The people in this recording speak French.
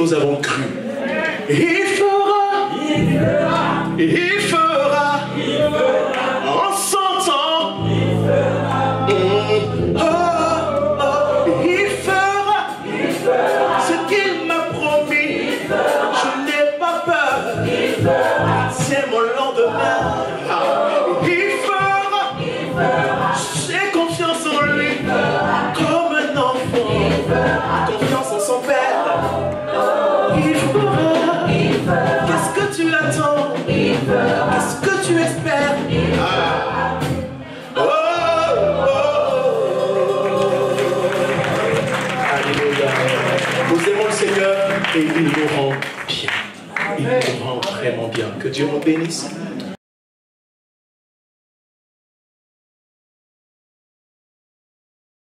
nous avons cru. Il fera, il fera, en son temps. Il fera ce qu'il m'a promis. Je n'ai pas peur, c'est mon lendemain. Il fera, j'ai confiance en lui, comme un enfant, confiance en son père. Il fera, qu'est-ce que tu attends? Qu'est-ce que tu espères? Alléluia. Nous aimons le Seigneur et il nous rend bien. Il nous rend vraiment bien. Que Dieu nous bénisse.